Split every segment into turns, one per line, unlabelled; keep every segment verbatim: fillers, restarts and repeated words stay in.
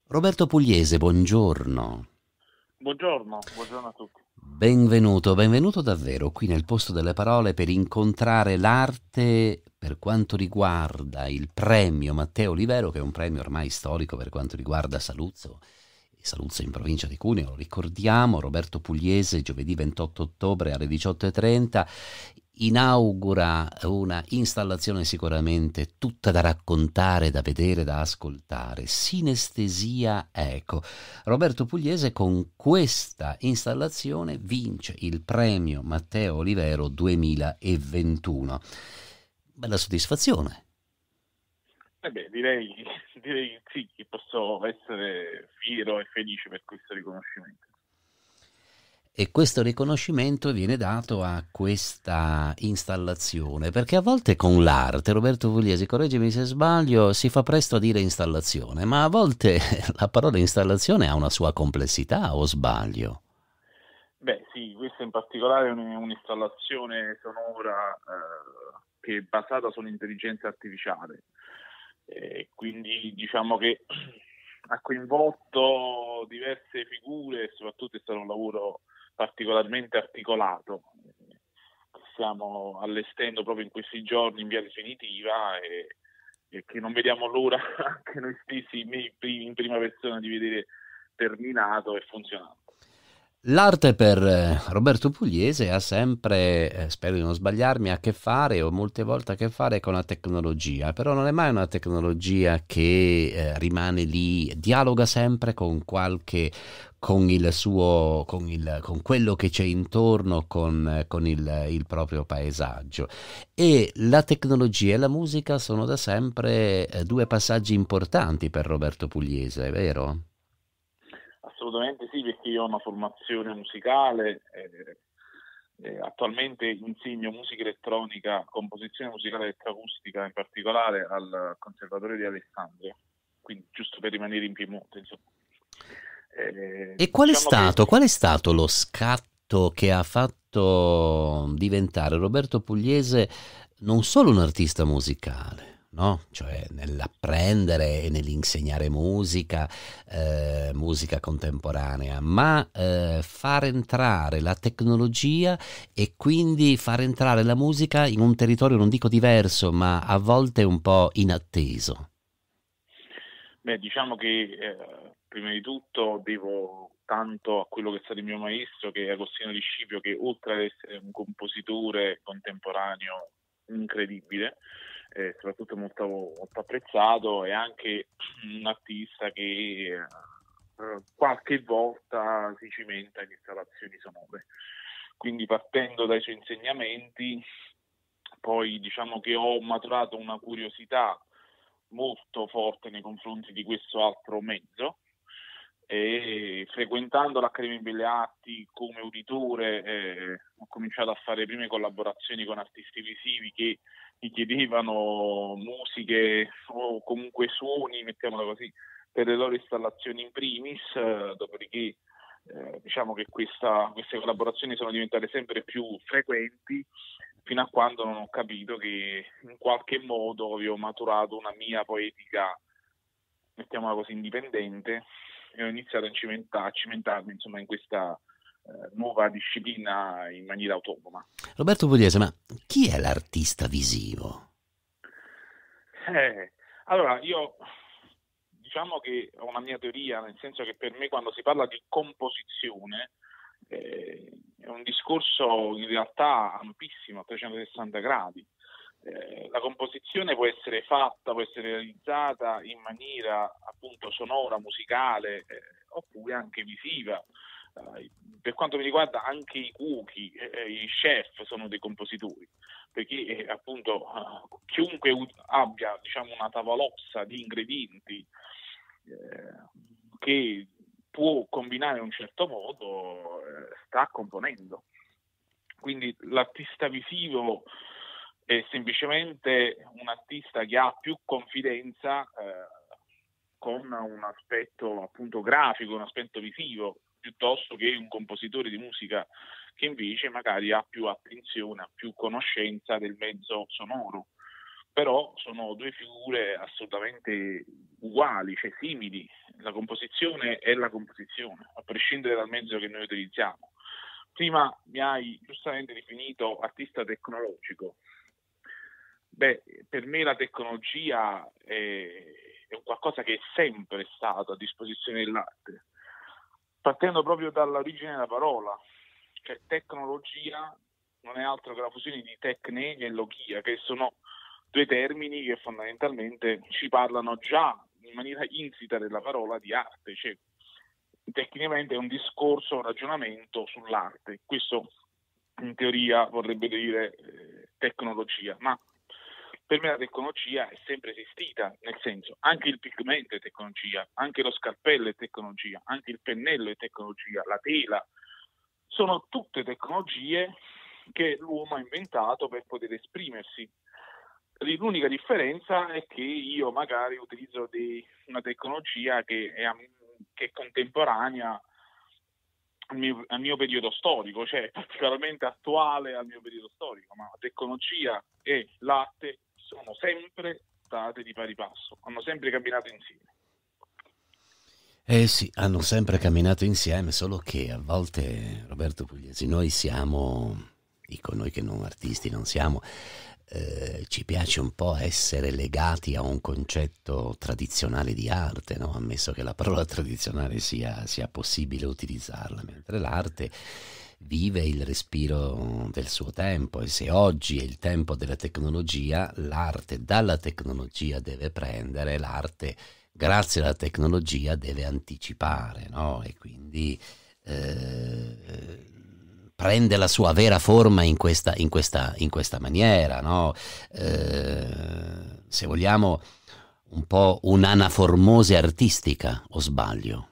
Roberto Pugliese, buongiorno.
Buongiorno, buongiorno a tutti.
Benvenuto, benvenuto davvero qui nel posto delle parole per incontrare l'arte per quanto riguarda il premio Matteo Olivero, che è un premio ormai storico per quanto riguarda Saluzzo. Saluzzo in provincia di Cuneo, lo ricordiamo. Roberto Pugliese giovedì ventotto ottobre alle diciotto e trenta inaugura una installazione sicuramente tutta da raccontare, da vedere, da ascoltare. Sinestesia Eco. Roberto Pugliese con questa installazione vince il premio Matteo Olivero duemilaventuno. Bella soddisfazione.
Eh beh, direi, direi sì, che posso essere fiero e felice per questo riconoscimento.
E questo riconoscimento viene dato a questa installazione, perché a volte con l'arte, Roberto Pugliese, correggimi se sbaglio, si fa presto a dire installazione, ma a volte la parola installazione ha una sua complessità, o sbaglio?
Beh, sì, questa in particolare è un- un'installazione sonora eh, che è basata sull'intelligenza artificiale. Eh, quindi diciamo che ha coinvolto diverse figure e soprattutto è stato un lavoro particolarmente articolato, eh, che stiamo allestendo proprio in questi giorni in via definitiva e, e che non vediamo l'ora anche noi stessi in, in prima persona di vedere terminato e funzionante.
L'arte per eh, Roberto Pugliese ha sempre, eh, spero di non sbagliarmi, a che fare o molte volte a che fare con la tecnologia, però non è mai una tecnologia che eh, rimane lì, dialoga sempre con qualche, con il suo, con il, con quello che c'è intorno, con, eh, con il, il proprio paesaggio. E la tecnologia e la musica sono da sempre eh, due passaggi importanti per Roberto Pugliese, è vero?
Assolutamente sì, perché io ho una formazione musicale, eh, eh, attualmente insegno musica elettronica, composizione musicale elettroacustica in particolare al Conservatorio di Alessandria, quindi giusto per rimanere in Piemonte, insomma. Eh,
E qual è
diciamo che
stato, qual è stato lo scatto che ha fatto diventare Roberto Pugliese non solo un artista musicale, no? Cioè nell'apprendere e nell'insegnare musica, eh, musica contemporanea, ma eh, far entrare la tecnologia e quindi far entrare la musica in un territorio, non dico diverso, ma a volte un po' inatteso.
Beh, diciamo che eh, prima di tutto devo tanto a quello che è stato il mio maestro, che è Agostino Di Scipio, che oltre ad essere un compositore contemporaneo incredibile, eh, soprattutto molto, molto apprezzato, è anche un artista che eh, qualche volta si cimenta in installazioni sonore. Quindi partendo dai suoi insegnamenti, poi diciamo che ho maturato una curiosità molto forte nei confronti di questo altro mezzo e frequentando l'Accademia di Belle Arti come uditore eh, ho cominciato a fare prime collaborazioni con artisti visivi che mi chiedevano musiche o comunque suoni, mettiamola così, per le loro installazioni in primis, eh, dopodiché eh, diciamo che questa, queste collaborazioni sono diventate sempre più frequenti fino a quando non ho capito che in qualche modo avevo maturato una mia poetica, mettiamola così, indipendente e ho iniziato a, cimenta- a cimentarmi insomma in questa eh, nuova disciplina in maniera autonoma.
Roberto Pugliese, ma chi è l'artista visivo?
Eh, allora, io diciamo che ho una mia teoria, nel senso che per me quando si parla di composizione eh, è un discorso in realtà ampissimo, a trecentosessanta gradi. Eh, la composizione può essere fatta, può essere realizzata in maniera appunto sonora, musicale, eh, oppure anche visiva. Eh, per quanto mi riguarda anche i cuochi, eh, i chef sono dei compositori, perché eh, appunto eh, chiunque ut- abbia diciamo una tavolozza di ingredienti eh, che può combinare in un certo modo, eh, sta componendo. Quindi l'artista visivo è semplicemente un artista che ha più confidenza eh, con un aspetto appunto grafico, un aspetto visivo, piuttosto che un compositore di musica che invece magari ha più attenzione, ha più conoscenza del mezzo sonoro. però sono due figure assolutamente uguali, cioè simili. La composizione è la composizione, a prescindere dal mezzo che noi utilizziamo. Prima mi hai giustamente definito artista tecnologico. Beh, per me la tecnologia è, è un qualcosa che è sempre stato a disposizione dell'arte, partendo proprio dall'origine della parola, cioè tecnologia non è altro che la fusione di tecne e logia, che sono due termini che fondamentalmente ci parlano già in maniera insita della parola di arte, cioè tecnicamente è un discorso, un ragionamento sull'arte. Questo in teoria vorrebbe dire eh, tecnologia, ma per me la tecnologia è sempre esistita, nel senso anche il pigmento è tecnologia, anche lo scalpello è tecnologia, anche il pennello è tecnologia, la tela, sono tutte tecnologie che l'uomo ha inventato per poter esprimersi. L'unica differenza è che io magari utilizzo di una tecnologia che è, che è contemporanea al mio, al mio periodo storico, cioè particolarmente attuale al mio periodo storico, ma la tecnologia e l'arte sono sempre state di pari passo, hanno sempre camminato insieme.
Eh sì, hanno sempre camminato insieme, solo che a volte, Roberto Pugliesi, noi siamo, dico noi che non artisti non siamo, eh, ci piace un po' essere legati a un concetto tradizionale di arte, no? Ammesso che la parola tradizionale sia, sia possibile utilizzarla, mentre l'arte vive il respiro del suo tempo, e se oggi è il tempo della tecnologia, l'arte dalla tecnologia deve prendere, l'arte grazie alla tecnologia deve anticipare, no? E quindi eh, prende la sua vera forma in questa, in questa, in questa maniera, no? Eh, se vogliamo un po' un'anaformose artistica, o sbaglio?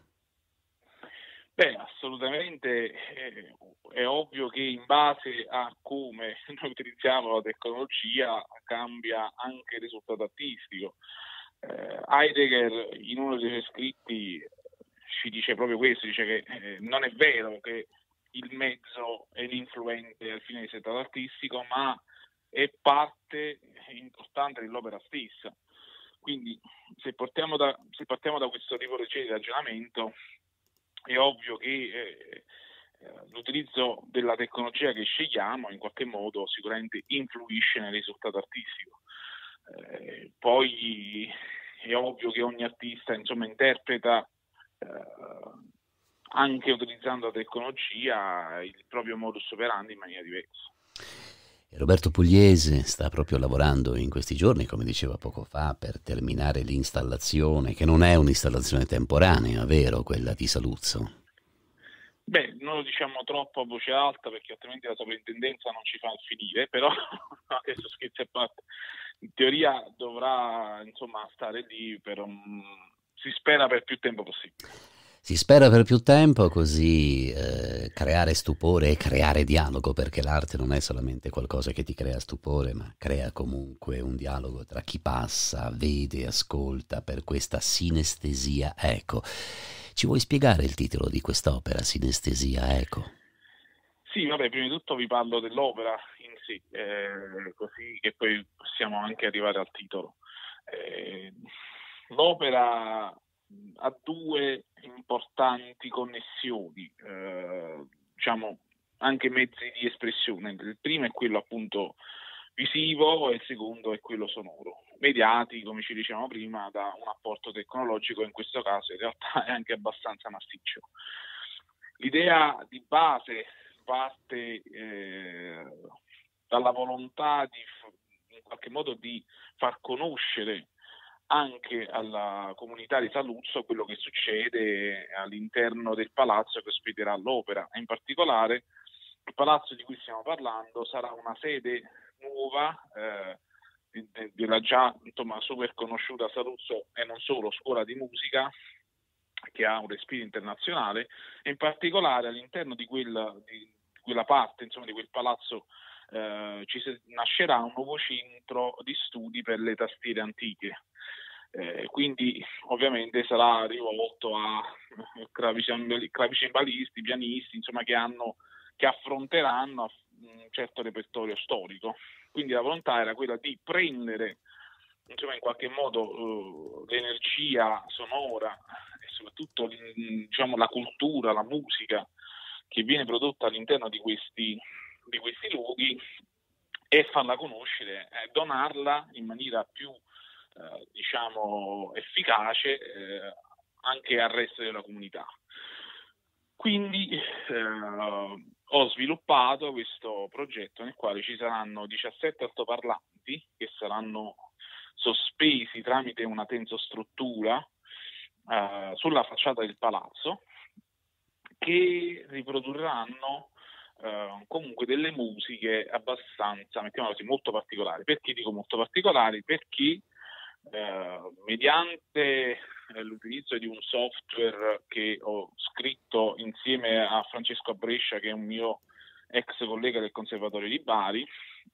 Beh, assolutamente eh, è ovvio che in base a come noi utilizziamo la tecnologia cambia anche il risultato artistico. Eh, Heidegger in uno dei suoi scritti ci dice proprio questo, dice che eh, non è vero che il mezzo è l'influente al fine di risultato artistico, ma è parte importante dell'opera stessa. Quindi se partiamo da, se partiamo da questo tipologia di ragionamento, è ovvio che eh, l'utilizzo della tecnologia che scegliamo in qualche modo sicuramente influisce nel risultato artistico. Eh, poi è ovvio che ogni artista insomma interpreta eh, anche utilizzando la tecnologia il proprio modus operandi in maniera diversa.
Roberto Pugliese sta proprio lavorando in questi giorni, come diceva poco fa, per terminare l'installazione, che non è un'installazione temporanea, vero, quella di Saluzzo?
Beh, non lo diciamo troppo a voce alta perché altrimenti la sovrintendenza non ci fa finire, però adesso scherzi a parte, in teoria dovrà insomma stare lì per un, si spera per più tempo possibile.
Si spera per più tempo, così eh, creare stupore e creare dialogo, perché l'arte non è solamente qualcosa che ti crea stupore, ma crea comunque un dialogo tra chi passa, vede, ascolta, per questa sinestesia eco. Ci vuoi spiegare il titolo di quest'opera, Sinestesia eco?
Sì, vabbè, prima di tutto vi parlo dell'opera in sé, eh, così che poi possiamo anche arrivare al titolo. Eh, l'opera ha due importanti connessioni, eh, diciamo anche mezzi di espressione. Il primo è quello appunto visivo e il secondo è quello sonoro, mediati, come ci dicevamo prima, da un apporto tecnologico, in questo caso in realtà è anche abbastanza massiccio. L'idea di base parte eh, dalla volontà di in qualche modo di far conoscere anche alla comunità di Saluzzo quello che succede all'interno del palazzo che ospiterà l'opera. In particolare il palazzo di cui stiamo parlando sarà una sede nuova eh, della già insomma, super conosciuta Saluzzo e non solo scuola di musica, che ha un respiro internazionale, e in particolare all'interno di quella, di quella parte, insomma, di quel palazzo eh, ci nascerà un nuovo centro di studi per le tastiere antiche. Eh, quindi ovviamente sarà rivolto a clavicembalisti, pianisti, insomma, che hanno che affronteranno un certo repertorio storico. Quindi la volontà era quella di prendere insomma, in qualche modo uh, l'energia sonora e soprattutto diciamo, la cultura, la musica che viene prodotta all'interno di questi, di questi luoghi e farla conoscere, eh, donarla in maniera più eh, diciamo efficace eh, anche al resto della comunità. Quindi eh, ho sviluppato questo progetto nel quale ci saranno diciassette altoparlanti che saranno sospesi tramite una tensostruttura eh, sulla facciata del palazzo, che riprodurranno eh, comunque delle musiche abbastanza, mettiamola così, molto particolari. Perché dico molto particolari? Perché eh, mediante l'utilizzo di un software che ho scritto insieme a Francesco Brescia, che è un mio ex collega del Conservatorio di Bari,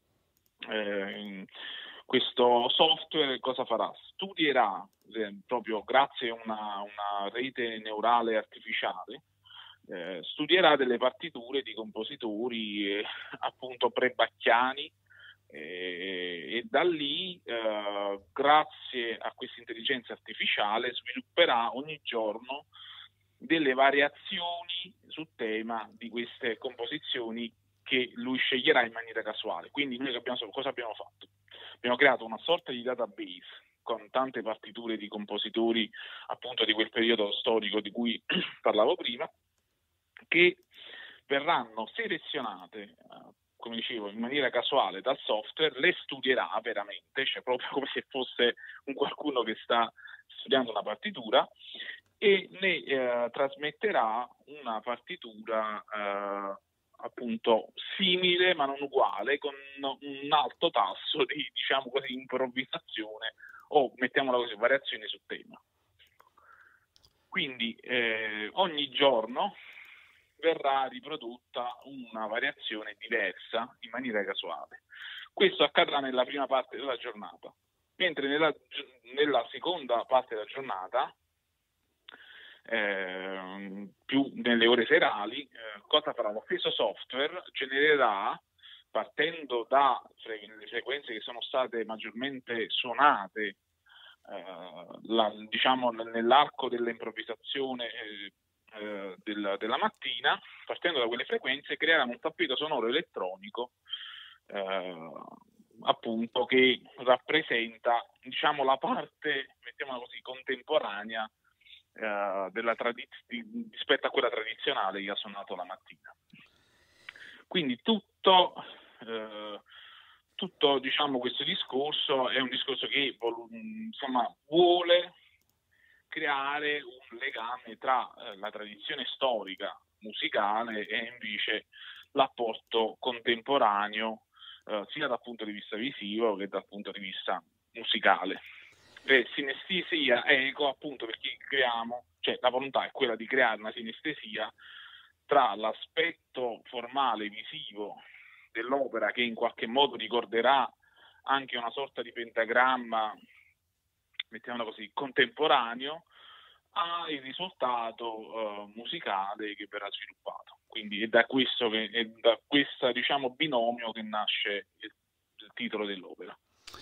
eh, questo software cosa farà? Studierà eh, proprio grazie a una, una rete neurale artificiale, eh, studierà delle partiture di compositori eh, appunto pre-bacchiani eh, e da lì eh, grazie a questa intelligenza artificiale svilupperà ogni giorno delle variazioni su tema di queste composizioni che lui sceglierà in maniera casuale. Quindi noi abbiamo, cosa abbiamo fatto? Abbiamo creato una sorta di database con tante partiture di compositori appunto di quel periodo storico di cui parlavo prima, che verranno selezionate, come dicevo, in maniera casuale dal software, le studierà veramente, cioè proprio come se fosse un qualcuno che sta studiando una partitura, e ne eh, trasmetterà una partitura eh, appunto simile ma non uguale, con un alto tasso di, diciamo così, improvvisazione o, mettiamola così, variazioni su tema. Quindi eh, ogni giorno verrà riprodotta una variazione diversa in maniera casuale. Questo accadrà nella prima parte della giornata, mentre nella, nella seconda parte della giornata, eh, più nelle ore serali, eh, cosa farà? Lo stesso software genererà, partendo da le frequenze che sono state maggiormente suonate eh, la, diciamo nell'arco dell'improvvisazione eh, eh, della, della mattina, partendo da quelle frequenze creerà un tappeto sonoro elettronico eh, appunto che rappresenta, diciamo, la parte, mettiamola così, contemporanea eh, della tradiz- di, rispetto a quella tradizionale che ha suonato la mattina. Quindi tutto eh, tutto diciamo questo discorso è un discorso che insomma vuole creare un legame tra eh, la tradizione storica musicale e invece l'apporto contemporaneo eh, sia dal punto di vista visivo che dal punto di vista musicale. E sinestesia è eco appunto perché creiamo, cioè la volontà è quella di creare una sinestesia tra l'aspetto formale visivo dell'opera, che in qualche modo ricorderà anche una sorta di pentagramma, mettiamola così, contemporaneo, al risultato uh, musicale che verrà sviluppato. Quindi è da questo che è da questo diciamo binomio che nasce il, il titolo dell'opera.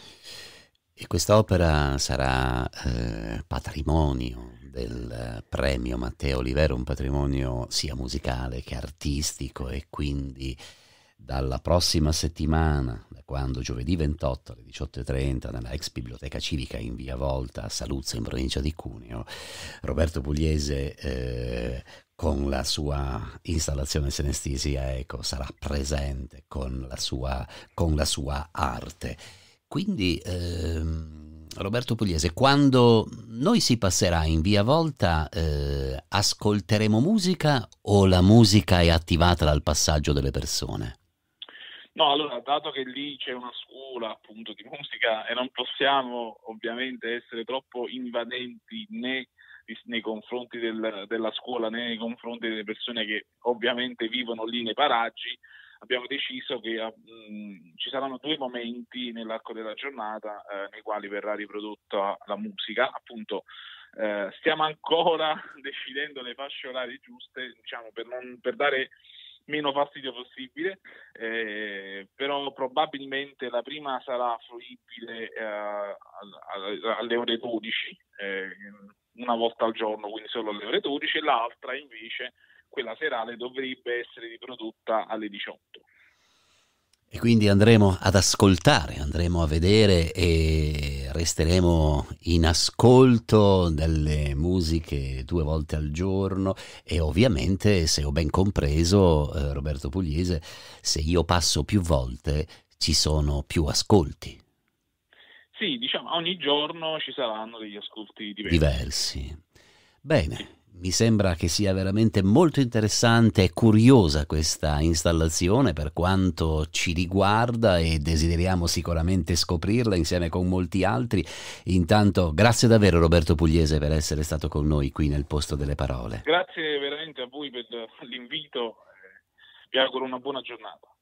E quest'opera sarà eh, patrimonio del premio Matteo Olivero, un patrimonio sia musicale che artistico, e quindi dalla prossima settimana, da quando giovedì ventotto alle diciotto e trenta nella ex biblioteca civica in via Volta a Saluzzo in provincia di Cuneo, Roberto Pugliese eh, con la sua installazione Sinestesia Eco sarà presente con la sua, con la sua arte. Quindi ehm, Roberto Pugliese, quando noi si passerà in via Volta eh, ascolteremo musica o la musica è attivata dal passaggio delle persone?
No, allora, dato che lì c'è una scuola appunto di musica e non possiamo ovviamente essere troppo invadenti né nei confronti del, della scuola né nei confronti delle persone che ovviamente vivono lì nei paraggi, abbiamo deciso che mh, ci saranno due momenti nell'arco della giornata eh, nei quali verrà riprodotta la musica. Appunto eh, stiamo ancora decidendo le fasce orarie giuste, diciamo, per, non, per dare meno fastidio possibile, eh, però probabilmente la prima sarà fruibile eh, alle ore dodici, eh, una volta al giorno, quindi solo alle ore dodici, e l'altra invece, quella serale, dovrebbe essere riprodotta alle diciotto.
E quindi andremo ad ascoltare, andremo a vedere e resteremo in ascolto delle musiche due volte al giorno e ovviamente, se ho ben compreso, eh, Roberto Pugliese, se io passo più volte ci sono più ascolti.
Sì, diciamo, ogni giorno ci saranno degli ascolti diversi.
Diversi. Bene. Mi sembra che sia veramente molto interessante e curiosa questa installazione per quanto ci riguarda e desideriamo sicuramente scoprirla insieme con molti altri. Intanto grazie davvero Roberto Pugliese per essere stato con noi qui nel Posto delle Parole.
Grazie veramente a voi per l'invito, vi auguro una buona giornata.